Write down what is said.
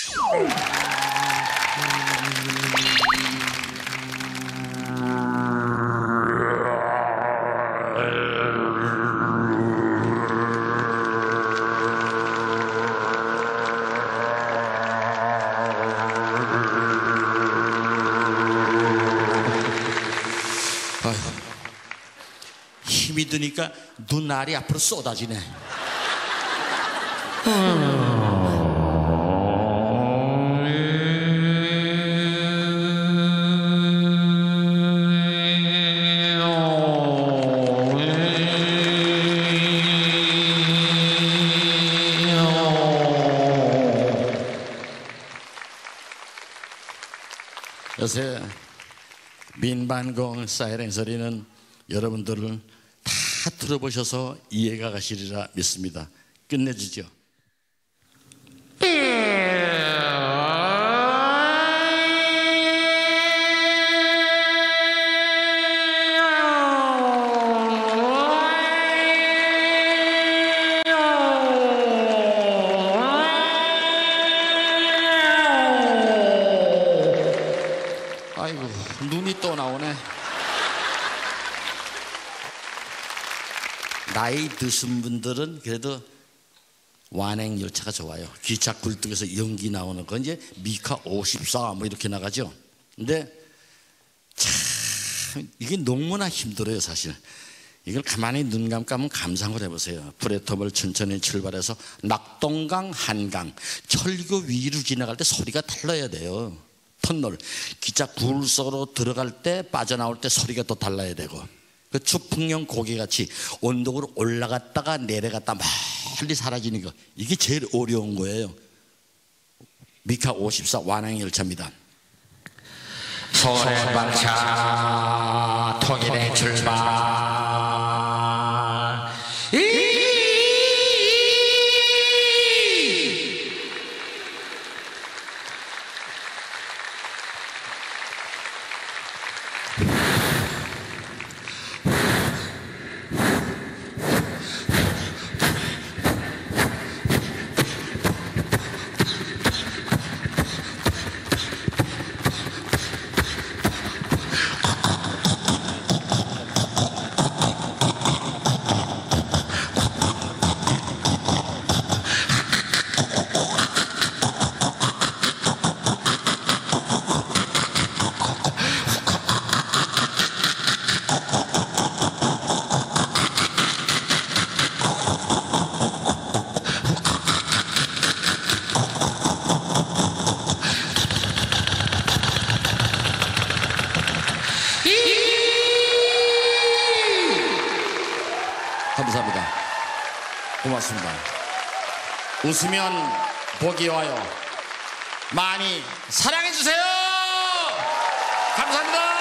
힘이 드니까 눈알이 앞으로 쏟아지네. 요새 민반공 사이렌 소리는 여러분들을 다 들어보셔서 이해가 가시리라 믿습니다. 끝내주죠. 아이고, 눈이 또 나오네. 나이 드신 분들은 그래도 완행열차가 좋아요. 기차 굴뚝에서 연기 나오는 건 이제 미카 54 뭐 이렇게 나가죠. 근데 참 이게 너무나 힘들어요. 사실 이걸 가만히 눈 감고 감상을 해보세요. 프레터블 천천히 출발해서 낙동강, 한강, 철교 위로 지나갈 때 소리가 달라야 돼요. 터널, 기차 굴 속으로 들어갈 때 빠져나올 때 소리가 또 달라야 되고, 그 추풍령 고개같이 언덕으로 올라갔다가 내려갔다 멀리 사라지는 거, 이게 제일 어려운 거예요. 미카 54 완행열차입니다. 소래방차 통일의 출발. 감사합니다. 고맙습니다. 웃으면 복이 와요. 많이 사랑해 주세요. 감사합니다.